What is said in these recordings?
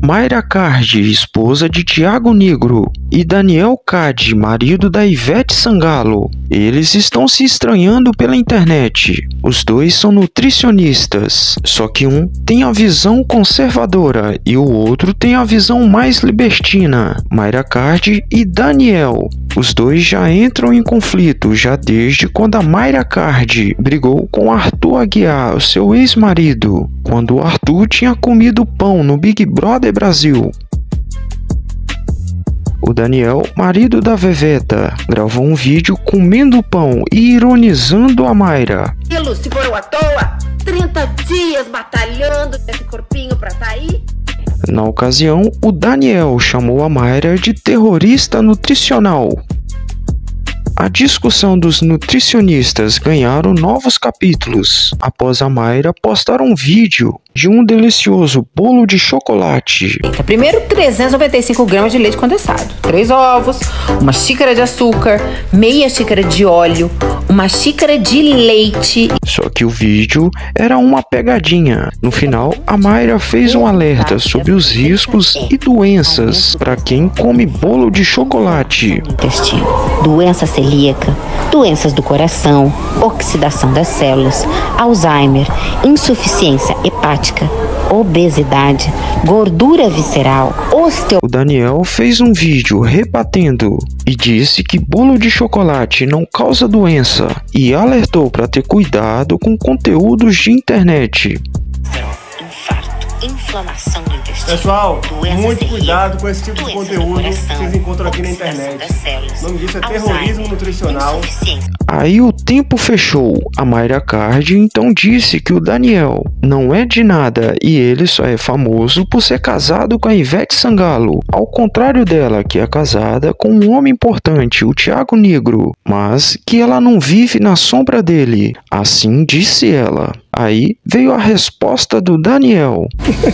Mayra Card, esposa de Thiago Nigro, e Daniel Card, marido da Ivete Sangalo. Eles estão se estranhando pela internet. Os dois são nutricionistas, só que um tem a visão conservadora e o outro tem a visão mais libertina. Mayra Card e Daniel. Os dois já entram em conflito já desde quando a Mayra Card brigou com Arthur Aguiar, seu ex-marido, quando o Arthur tinha comido pão no Big Brother Brasil. O Daniel, marido da Veveta, gravou um vídeo comendo pão e ironizando a Mayra. Se foram à toa, 30 dias batalhando esse corpinho pra tá aí. Na ocasião, o Daniel chamou a Mayra de terrorista nutricional. A discussão dos nutricionistas ganharam novos capítulos após a Mayra postar um vídeo de um delicioso bolo de chocolate. Primeiro, 395 gramas de leite condensado, 3 ovos, uma xícara de açúcar, meia xícara de óleo, uma xícara de leite. Só que o vídeo era uma pegadinha. No final, a Mayra fez um alerta sobre os riscos e doenças para quem come bolo de chocolate. Intestino, doença celíaca, doenças do coração, oxidação das células, Alzheimer, insuficiência hepática, obesidade, gordura visceral, O Daniel fez um vídeo rebatendo e disse que bolo de chocolate não causa doença e alertou para ter cuidado com conteúdos de internet. infarto, inflamação do intestino. Pessoal, muito celíaca, cuidado com esse tipo de conteúdo que vocês encontram aqui na internet. O nome disso é terrorismo nutricional. Aí o tempo fechou. A Mayra Card então disse que o Daniel não é de nada e ele só é famoso por ser casado com a Ivete Sangalo, ao contrário dela, que é casada com um homem importante, o Thiago Nigro, mas que ela não vive na sombra dele. Assim disse ela. Aí veio a resposta do Daniel.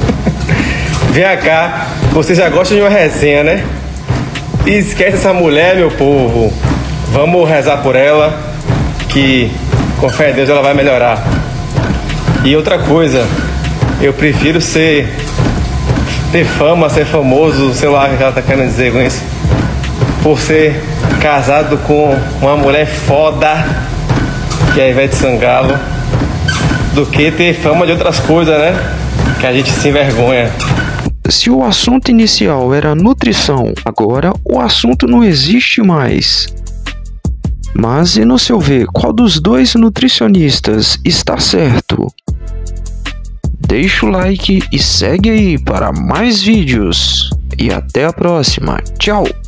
Vem cá, você já gosta de uma resenha, né? Esquece essa mulher, meu povo. Vamos rezar por ela, que com fé em Deus ela vai melhorar. E outra coisa, eu prefiro ter fama, ser famoso, sei lá o que ela tá querendo dizer com isso, por ser casado com uma mulher foda, que é a Ivete Sangalo, do que ter fama de outras coisas, né? Que a gente se envergonha. Se o assunto inicial era nutrição, agora o assunto não existe mais. Mas e no seu ver, qual dos dois nutricionistas está certo? Deixa o like e segue aí para mais vídeos. E até a próxima. Tchau!